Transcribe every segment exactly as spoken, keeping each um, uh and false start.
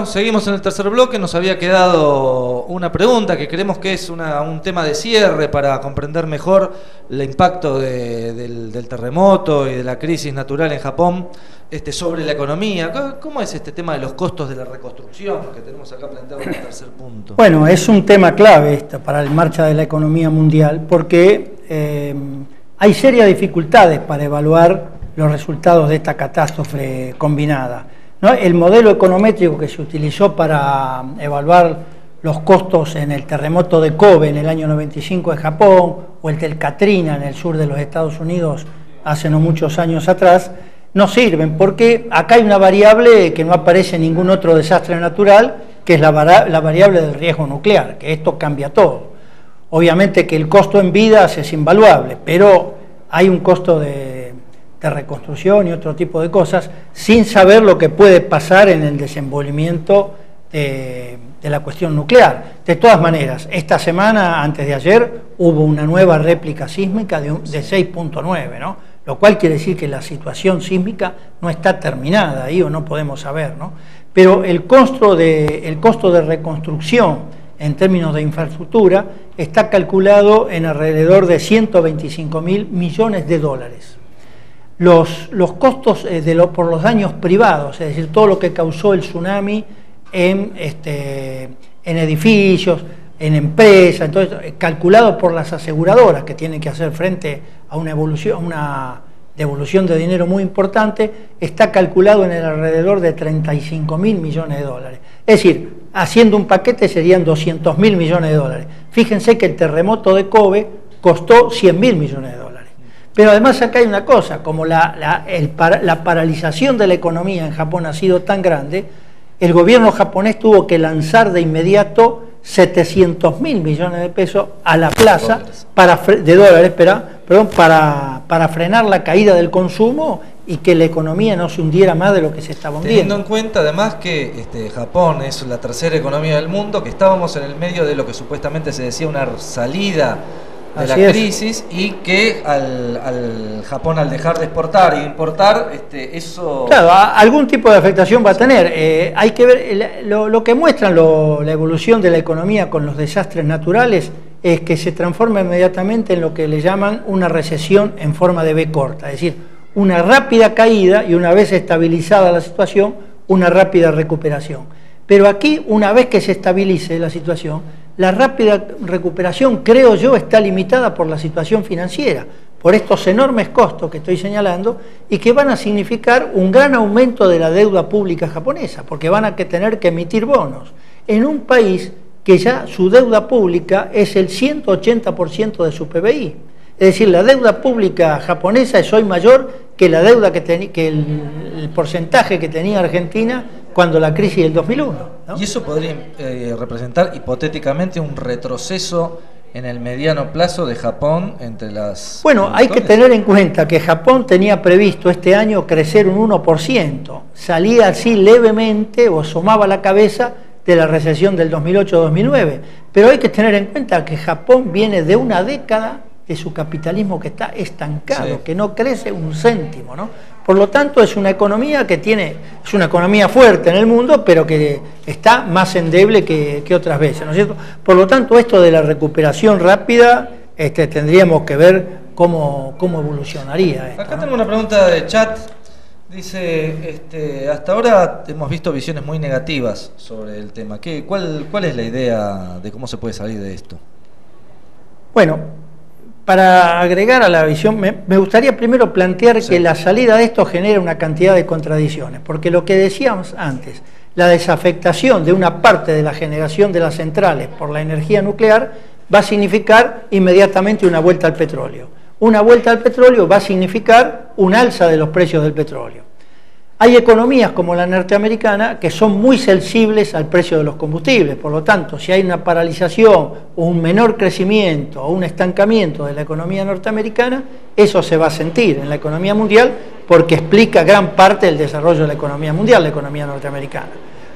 seguimos en el tercer bloque. Nos había quedado una pregunta que creemos que es una, un tema de cierre para comprender mejor el impacto de, del, del terremoto y de la crisis natural en Japón este, sobre la economía. ¿Cómo es este tema de los costos de la reconstrucción que tenemos acá planteado en el tercer punto? Bueno, es un tema clave esta para la marcha de la economía mundial porque eh, hay serias dificultades para evaluar los resultados de esta catástrofe combinada, ¿no? El modelo econométrico que se utilizó para evaluar los costos en el terremoto de Kobe en el año noventa y cinco de Japón o el del Katrina en el sur de los Estados Unidos hace no muchos años atrás, no sirven porque acá hay una variable que no aparece en ningún otro desastre natural, que es la, la variable del riesgo nuclear, que esto cambia todo. Obviamente que el costo en vidas es invaluable, pero hay un costo de de reconstrucción y otro tipo de cosas, sin saber lo que puede pasar en el desenvolvimiento de, de la cuestión nuclear. De todas maneras, esta semana, antes de ayer, hubo una nueva réplica sísmica de, de seis punto nueve, ¿no? Lo cual quiere decir que la situación sísmica no está terminada ahí o no podemos saber, ¿no? Pero el costo de, el costo de reconstrucción en términos de infraestructura está calculado en alrededor de ciento veinticinco mil millones de dólares. Los, los costos eh, de lo, por los daños privados, es decir, todo lo que causó el tsunami en, este, en edificios, en empresas, entonces, calculado por las aseguradoras que tienen que hacer frente a una, evolución, una devolución de dinero muy importante, está calculado en el alrededor de treinta y cinco mil millones de dólares. Es decir, haciendo un paquete serían doscientos mil millones de dólares. Fíjense que el terremoto de Kobe costó cien mil millones de dólares. Pero además acá hay una cosa, como la, la, el para, la paralización de la economía en Japón ha sido tan grande, el gobierno japonés tuvo que lanzar de inmediato setecientos mil millones de pesos a la plaza, para, de dólares, espera, perdón, para, para frenar la caída del consumo y que la economía no se hundiera más de lo que se estaba hundiendo. Teniendo en cuenta además que este, Japón es la tercera economía del mundo, que estábamos en el medio de lo que supuestamente se decía una salida de Así la crisis es. Y que al, al Japón al dejar de exportar e importar, este, eso... Claro, algún tipo de afectación va a tener. Eh, hay que ver, lo, lo que muestra lo, la evolución de la economía con los desastres naturales es que se transforma inmediatamente en lo que le llaman una recesión en forma de V corta, es decir, una rápida caída y una vez estabilizada la situación, una rápida recuperación. Pero aquí, una vez que se estabilice la situación, la rápida recuperación, creo yo, está limitada por la situación financiera, por estos enormes costos que estoy señalando y que van a significar un gran aumento de la deuda pública japonesa, porque van a tener que emitir bonos en un país que ya su deuda pública es el ciento ochenta por ciento de su P B I. Es decir, la deuda pública japonesa es hoy mayor que la deuda que, ten, que el, el porcentaje que tenía Argentina cuando la crisis del dos mil uno, ¿no? Y eso podría eh, representar hipotéticamente un retroceso en el mediano plazo de Japón entre las... Bueno, hay que tener en cuenta que Japón tenía previsto este año crecer un uno por ciento, salía así levemente o asomaba la cabeza de la recesión del dos mil ocho dos mil nueve, pero hay que tener en cuenta que Japón viene de una década de su capitalismo que está estancado, sí, que no crece un céntimo, ¿no? Por lo tanto, es una economía que tiene, es una economía fuerte en el mundo, pero que está más endeble que, que otras veces, ¿no es cierto? Por lo tanto, esto de la recuperación rápida, este, tendríamos que ver cómo, cómo evolucionaría esto, Acá ¿no? tengo una pregunta de chat. Dice, este, hasta ahora hemos visto visiones muy negativas sobre el tema. ¿Qué, cuál, ¿Cuál es la idea de cómo se puede salir de esto? Bueno, para agregar a la visión, me, me gustaría primero plantear sí. que la salida de esto genera una cantidad de contradicciones, porque lo que decíamos antes, la desafectación de una parte de la generación de las centrales por la energía nuclear va a significar inmediatamente una vuelta al petróleo. Una vuelta al petróleo va a significar un alza de los precios del petróleo. Hay economías como la norteamericana que son muy sensibles al precio de los combustibles, por lo tanto, si hay una paralización o un menor crecimiento o un estancamiento de la economía norteamericana, eso se va a sentir en la economía mundial porque explica gran parte del desarrollo de la economía mundial, la economía norteamericana.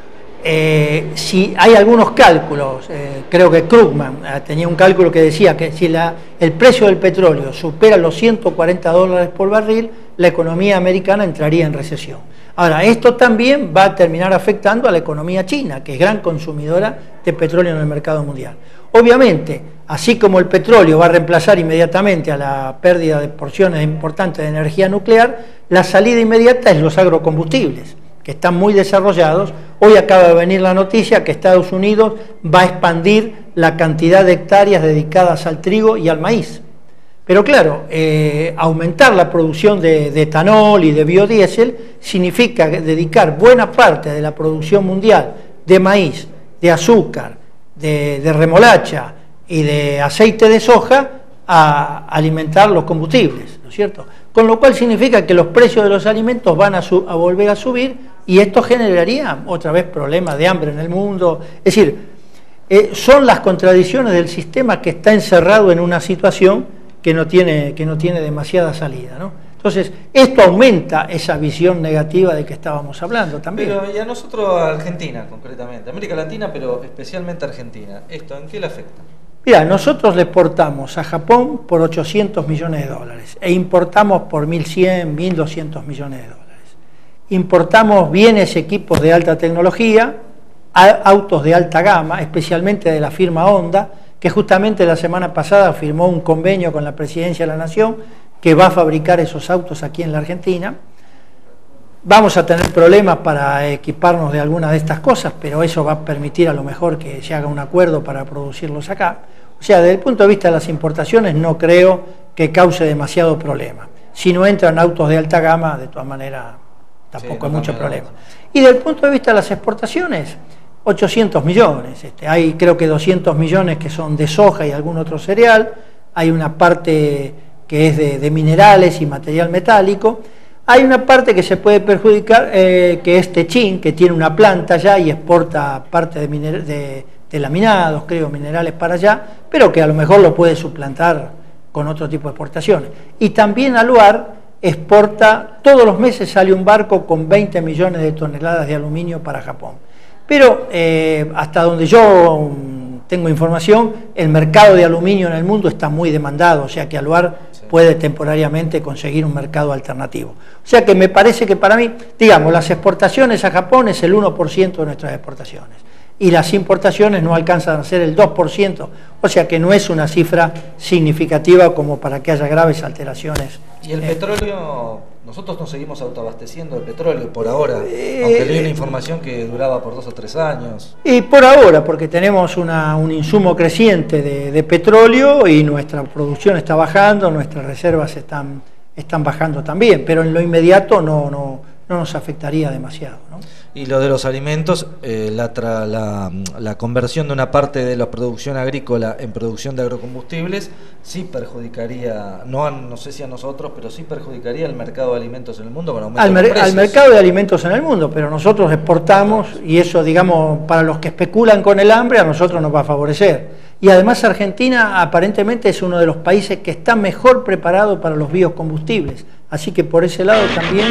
Eh, si hay algunos cálculos, eh, creo que Krugman eh, tenía un cálculo que decía que si la, el precio del petróleo supera los ciento cuarenta dólares por barril, la economía americana entraría en recesión. Ahora, esto también va a terminar afectando a la economía china, que es gran consumidora de petróleo en el mercado mundial. Obviamente, así como el petróleo va a reemplazar inmediatamente a la pérdida de porciones importantes de energía nuclear, la salida inmediata es los agrocombustibles, que están muy desarrollados. Hoy acaba de venir la noticia que Estados Unidos va a expandir la cantidad de hectáreas dedicadas al trigo y al maíz. Pero claro, eh, aumentar la producción de, de etanol y de biodiesel significa dedicar buena parte de la producción mundial de maíz, de azúcar, de, de remolacha y de aceite de soja a alimentar los combustibles, ¿no es cierto? Con lo cual significa que los precios de los alimentos van a, su, a volver a subir y esto generaría otra vez problemas de hambre en el mundo. Es decir, eh, son las contradicciones del sistema que está encerrado en una situación que no tiene, que no tiene demasiada salida, ¿no? Entonces, esto aumenta esa visión negativa de que estábamos hablando también. Pero y a nosotros, a Argentina concretamente, América Latina, pero especialmente Argentina, ¿esto en qué le afecta? Mira, nosotros le exportamos a Japón por ochocientos millones de dólares e importamos por mil cien, mil doscientos millones de dólares. Importamos bienes, equipos de alta tecnología, autos de alta gama, especialmente de la firma Honda, que justamente la semana pasada firmó un convenio con la Presidencia de la Nación que va a fabricar esos autos aquí en la Argentina. Vamos a tener problemas para equiparnos de algunas de estas cosas, pero eso va a permitir a lo mejor que se haga un acuerdo para producirlos acá. O sea, desde el punto de vista de las importaciones no creo que cause demasiado problema. Si no entran autos de alta gama, de todas maneras tampoco sí, hay mucho problema. Y desde el punto de vista de las exportaciones, ochocientos millones, este, hay creo que doscientos millones que son de soja y algún otro cereal, hay una parte que es de, de minerales y material metálico, hay una parte que se puede perjudicar, eh, que es Techín, que tiene una planta allá y exporta parte de, de, de laminados, creo, minerales para allá, pero que a lo mejor lo puede suplantar con otro tipo de exportaciones. Y también Aluar exporta, todos los meses sale un barco con veinte millones de toneladas de aluminio para Japón. Pero eh, hasta donde yo um, tengo información, el mercado de aluminio en el mundo está muy demandado, o sea que Aluar sí. puede temporariamente conseguir un mercado alternativo. O sea que me parece que para mí, digamos, las exportaciones a Japón es el uno por ciento de nuestras exportaciones y las importaciones no alcanzan a ser el dos por ciento, o sea que no es una cifra significativa como para que haya graves alteraciones. ¿Y el eh, petróleo? Nosotros nos seguimos autoabasteciendo de petróleo por ahora, eh, aunque leí una información que duraba por dos o tres años. Y por ahora, porque tenemos una, un insumo creciente de, de petróleo y nuestra producción está bajando, nuestras reservas están, están bajando también, pero en lo inmediato no, no, no nos afectaría demasiado, ¿no? Y lo de los alimentos, eh, la, tra, la, la conversión de una parte de la producción agrícola en producción de agrocombustibles sí perjudicaría, no, a, no sé si a nosotros, pero sí perjudicaría el mercado de alimentos en el mundo con aumento al, mer de precios. Al mercado de alimentos en el mundo, pero nosotros exportamos y eso, digamos, para los que especulan con el hambre, a nosotros nos va a favorecer. Y además Argentina aparentemente es uno de los países que está mejor preparado para los biocombustibles, así que por ese lado también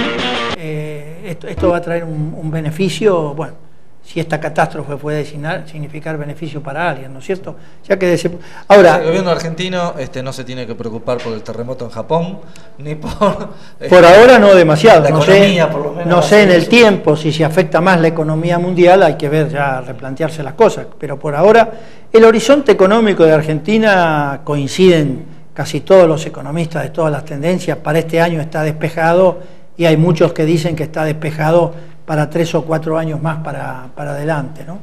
eh, esto, esto va a traer un, un beneficio, bueno, si esta catástrofe puede significar beneficio para alguien, ¿no es cierto? Ya que ese, ahora, el gobierno argentino este, no se tiene que preocupar por el terremoto en Japón, ni por... Este, por ahora no demasiado, la no economía, sé, por lo menos, no sé en el tiempo, si se afecta más la economía mundial, hay que ver ya, replantearse las cosas, pero por ahora el horizonte económico de Argentina coinciden casi todos los economistas de todas las tendencias, para este año está despejado y hay muchos que dicen que está despejado para tres o cuatro años más para, para adelante, ¿no?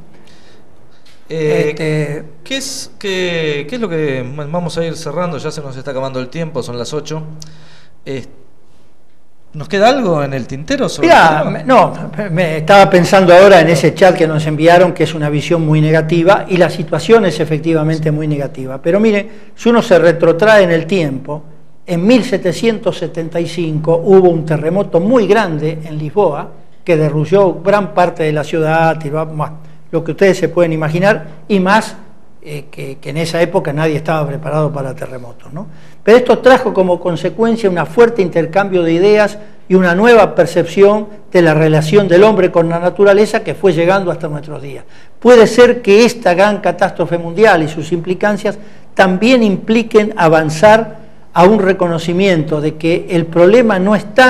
Eh, este, ¿qué, es, qué, ¿Qué es lo que vamos a ir cerrando? Ya se nos está acabando el tiempo, son las ocho. Eh, ¿Nos queda algo en el tintero? Sobre Mirá, me, no, me estaba pensando ahora en ese chat que nos enviaron, que es una visión muy negativa, y la situación es efectivamente muy negativa. Pero mire, si uno se retrotrae en el tiempo, en mil setecientos setenta y cinco hubo un terremoto muy grande en Lisboa, que derrulló gran parte de la ciudad, y lo que ustedes se pueden imaginar, y más eh, que, que en esa época nadie estaba preparado para terremotos, ¿no? Pero esto trajo como consecuencia un fuerte intercambio de ideas y una nueva percepción de la relación del hombre con la naturaleza que fue llegando hasta nuestros días. Puede ser que esta gran catástrofe mundial y sus implicancias también impliquen avanzar a un reconocimiento de que el problema no está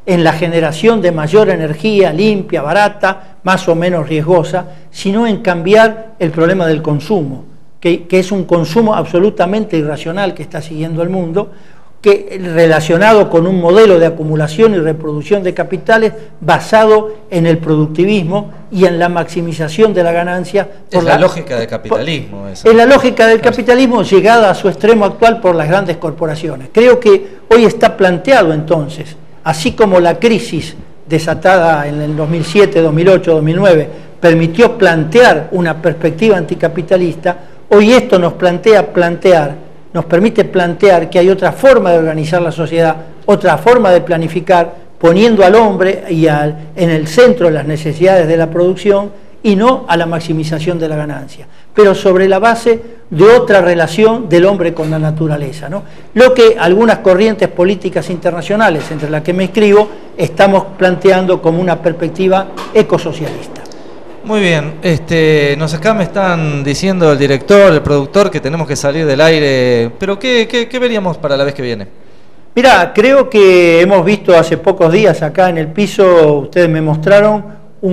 en la generación de mayor energía limpia, barata, más o menos riesgosa, sino en cambiar el problema del consumo, que, que es un consumo absolutamente irracional que está siguiendo el mundo, que relacionado con un modelo de acumulación y reproducción de capitales basado en el productivismo y en la maximización de la ganancia. Es la, la lógica del capitalismo. Esa. Es la lógica del capitalismo llegada a su extremo actual por las grandes corporaciones. Creo que hoy está planteado entonces, así como la crisis desatada en el dos mil siete, dos mil ocho, dos mil nueve permitió plantear una perspectiva anticapitalista, hoy esto nos plantea plantear nos permite plantear que hay otra forma de organizar la sociedad, otra forma de planificar, poniendo al hombre y al, en el centro de las necesidades de la producción y no a la maximización de la ganancia, pero sobre la base de otra relación del hombre con la naturaleza, ¿no? Lo que algunas corrientes políticas internacionales, entre las que me inscribo, estamos planteando como una perspectiva ecosocialista. Muy bien, este, nos acá me están diciendo el director, el productor, que tenemos que salir del aire, pero ¿qué, qué, qué veríamos para la vez que viene? Mirá, creo que hemos visto hace pocos días acá en el piso, ustedes me mostraron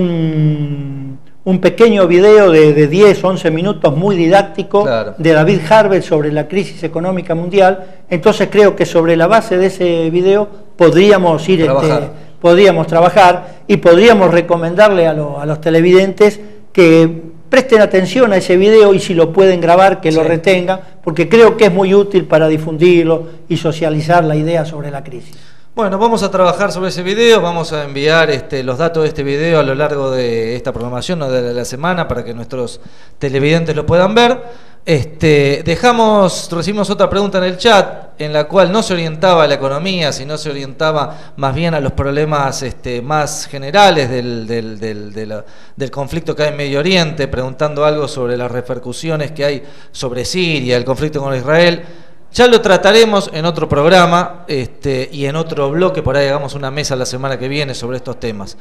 un, un pequeño video de, de diez, once minutos muy didáctico, claro, de David Harvey sobre la crisis económica mundial. Entonces creo que sobre la base de ese video podríamos ir... Trabajar. Este, podríamos trabajar y podríamos recomendarle a, lo, a los televidentes que presten atención a ese video y si lo pueden grabar, que sí, lo retengan, porque creo que es muy útil para difundirlo y socializar la idea sobre la crisis. Bueno, vamos a trabajar sobre ese video, vamos a enviar este, los datos de este video a lo largo de esta programación o de la semana para que nuestros televidentes lo puedan ver. Este, dejamos, recibimos otra pregunta en el chat en la cual no se orientaba a la economía, sino se orientaba más bien a los problemas este, más generales del, del, del, de la, del conflicto que hay en Medio Oriente, preguntando algo sobre las repercusiones que hay sobre Siria, el conflicto con Israel. Ya lo trataremos en otro programa este, y en otro bloque, por ahí hagamos una mesa la semana que viene sobre estos temas.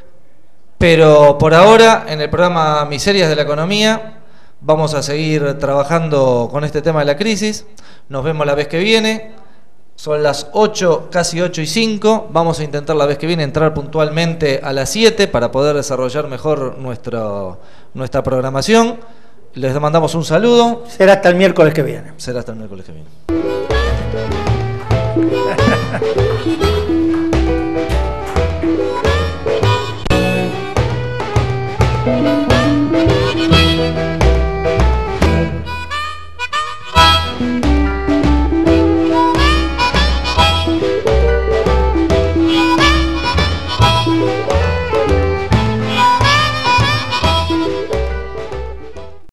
Pero por ahora, en el programa Miserias de la Economía, vamos a seguir trabajando con este tema de la crisis. Nos vemos la vez que viene. Son las ocho, casi ocho y cinco. Vamos a intentar la vez que viene entrar puntualmente a las siete para poder desarrollar mejor nuestro, nuestra programación. Les mandamos un saludo. Será hasta el miércoles que viene. Será hasta el miércoles que viene.